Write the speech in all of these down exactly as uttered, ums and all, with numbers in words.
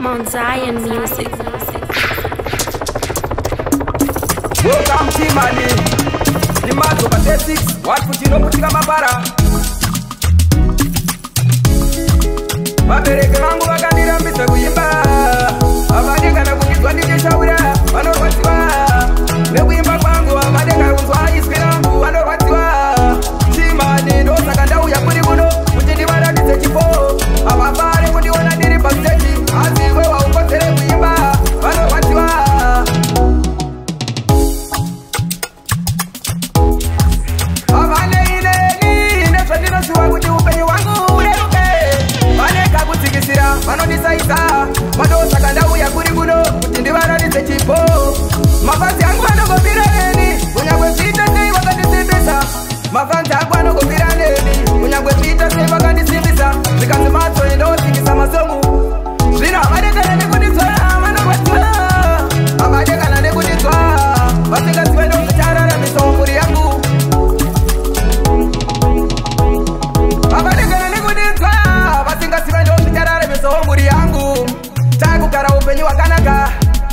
Mount Zion Music. Welcome to Mali. The mazo basics. What put you no put kama para. Mabereke mangu wakandira mbisa kuimba. Amadeka na kungizwa ndije shaura. Wano watiwa. Ne kuimba kwangu amadeka kunzwa iskirangu. Wano watiwa. Chimani ndo sakanda uya kuri kuno. Mujini wara nise chipo. Ababare kundi wana diri backstage. Aziwe wa ukotere kuimba. Wano watiwa. Madosa kanda uya kuri kuno Mutindi wara nise chipo Mafansi yangu wano gopira neni Unyagwe sita sei wakati simbisa Mafansi yangu wano gopira neni Unyagwe sita sei wakati simbisa Zikazi mato endo sikisa masomu Zina amadeka na nekudiswa Mano watwa Amadeka na nekudiswa Basika siwendo kuchara na misomuri yangu Amadeka na nekudiswa Basika siwendo kuchara na misomuri yangu Kara upenyi wakanaka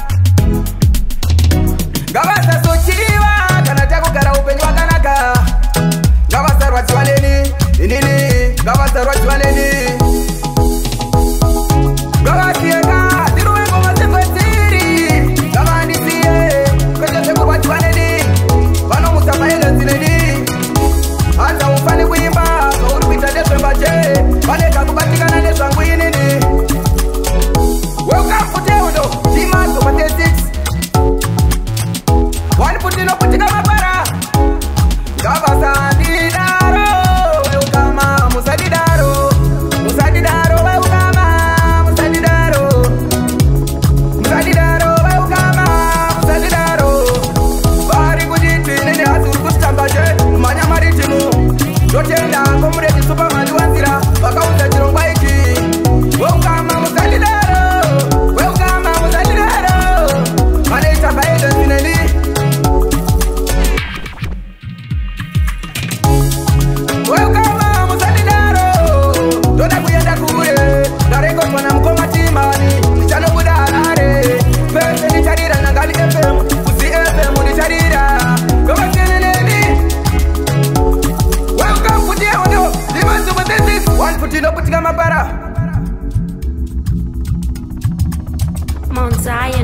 Gawasa suchiwa Kana chaku kara upenyi wakanaka Gawasa rwachiwa neni Nini Gawasa rwachiwa neni Gawasieka Tiruwe ngoma sekwetiri Gawandisiye Kweche seku rwachiwa neni Wano musama elenzi neni Anza ufani kuimba Kaurupita deswe mbache Waneka kubatikana deswa nguyi nini Welcome to Teodo, Timazo Basics. One put in up with the Gamapara. Gavasanidaro, Welcome, Musadidaro. Musadidaro, Welcome, Musadidaro. Musadidaro, Welcome, Musadidaro. Very good eating in the Azurus Tambaje, Manya Maritimu. Jotenda, Comrade Superman, Wazira, Bakauta Jirombaiki. Welcome, Musadidaro. Mount Zion.